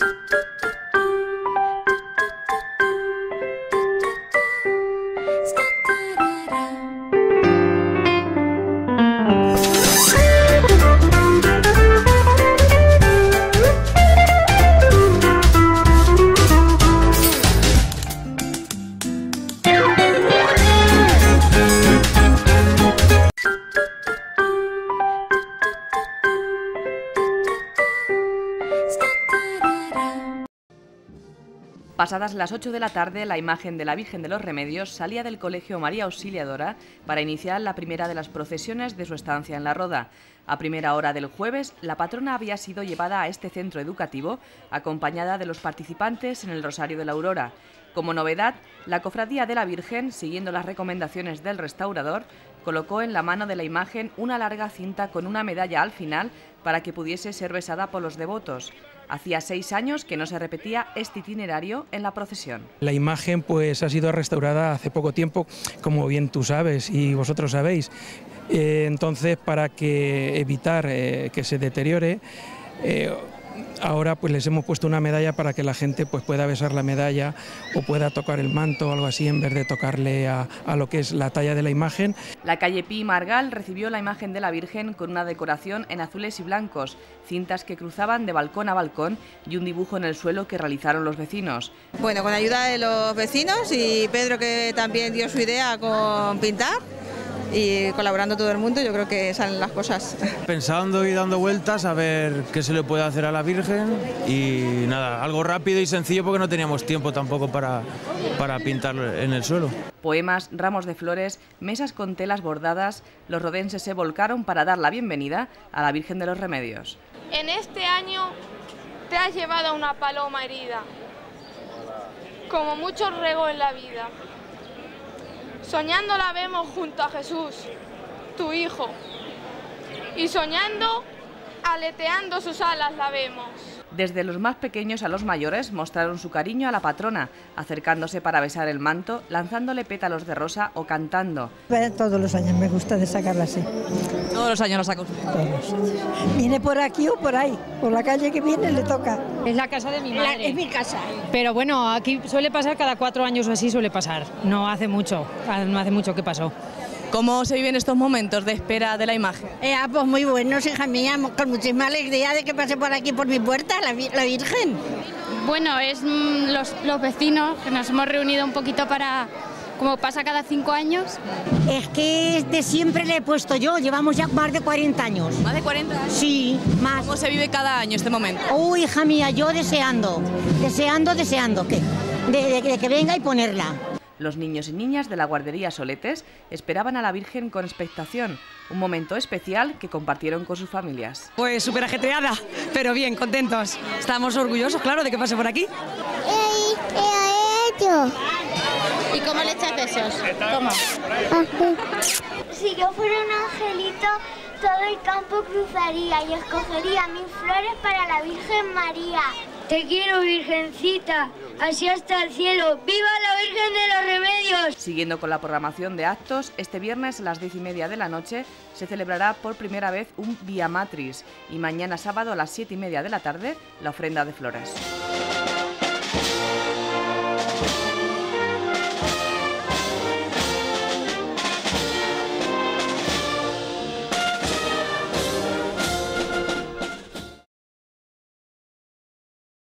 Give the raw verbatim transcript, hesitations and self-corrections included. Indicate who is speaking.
Speaker 1: Pasadas las ocho de la tarde, la imagen de la Virgen de los Remedios salía del Colegio María Auxiliadora para iniciar la primera de las procesiones de su estancia en La Roda. A primera hora del jueves, la patrona había sido llevada a este centro educativo, acompañada de los participantes en el Rosario de la Aurora. Como novedad, la Cofradía de la Virgen, siguiendo las recomendaciones del restaurador, colocó en la mano de la imagen una larga cinta con una medalla al final para que pudiese ser besada por los devotos. Hacía seis años que no se repetía este itinerario en la procesión.
Speaker 2: La imagen pues ha sido restaurada hace poco tiempo, como bien tú sabes y vosotros sabéis. Eh, entonces, para que evitar eh, que se deteriore, eh, ahora pues les hemos puesto una medalla para que la gente pues pueda besar la medalla o pueda tocar el manto o algo así en vez de tocarle a, a lo que es la talla de la imagen.
Speaker 1: La calle Pi Margal recibió la imagen de la Virgen con una decoración en azules y blancos, cintas que cruzaban de balcón a balcón y un dibujo en el suelo que realizaron los vecinos.
Speaker 3: Bueno, con ayuda de los vecinos y Pedro, que también dio su idea con pintar, y colaborando todo el mundo, yo creo que salen las cosas.
Speaker 4: Pensando y dando vueltas a ver qué se le puede hacer a la Virgen y nada, algo rápido y sencillo porque no teníamos tiempo tampoco para, para pintar en el suelo.
Speaker 1: Poemas, ramos de flores, mesas con telas bordadas, los rodenses se volcaron para dar la bienvenida a la Virgen de los Remedios.
Speaker 5: En este año te has llevado una paloma herida, como muchos regos en la vida. Soñando la vemos junto a Jesús, tu Hijo, y soñando, aleteando sus alas la vemos.
Speaker 1: Desde los más pequeños a los mayores mostraron su cariño a la patrona, acercándose para besar el manto, lanzándole pétalos de rosa o cantando.
Speaker 6: Todos los años me gusta de sacarla así.
Speaker 1: Todos los años la saca usted.
Speaker 6: Todos los años. Viene por aquí o por ahí, por la calle que viene le toca.
Speaker 7: Es la casa de mi madre.
Speaker 6: La, es mi casa.
Speaker 7: Pero bueno, aquí suele pasar cada cuatro años o así suele pasar. No hace mucho, no hace mucho que pasó.
Speaker 1: ¿Cómo se viven estos momentos de espera de la imagen?
Speaker 6: Eh, pues muy buenos, hija mía, con muchísima alegría de que pase por aquí, por mi puerta, la, la Virgen.
Speaker 8: Bueno, es mmm, los, los vecinos que nos hemos reunido un poquito para, como pasa cada cinco años.
Speaker 9: Es que de siempre le he puesto yo, llevamos ya más de cuarenta años.
Speaker 1: ¿Más de cuarenta años?
Speaker 9: Sí, más.
Speaker 1: ¿Cómo se vive cada año este momento?
Speaker 9: Oh, hija mía, yo deseando, deseando, deseando que, de, de, de que venga y ponerla.
Speaker 1: Los niños y niñas de la guardería Soletes esperaban a la Virgen con expectación, un momento especial que compartieron con sus familias.
Speaker 7: Pues súper ajetreada, pero bien, contentos. Estamos orgullosos, claro, de que pase por aquí.
Speaker 10: ¡Ey! ¡He hecho!
Speaker 5: ¿Y cómo le echas besos? ¿Cómo?
Speaker 10: Si yo fuera un angelito, todo el campo cruzaría y escogería mil flores para la Virgen María. Te quiero, Virgencita, así hasta el cielo. ¡Viva la Virgen de los Remedios!
Speaker 1: Siguiendo con la programación de actos, este viernes a las diez y media de la noche se celebrará por primera vez un Vía Matris y mañana sábado a las siete y media de la tarde la ofrenda de flores.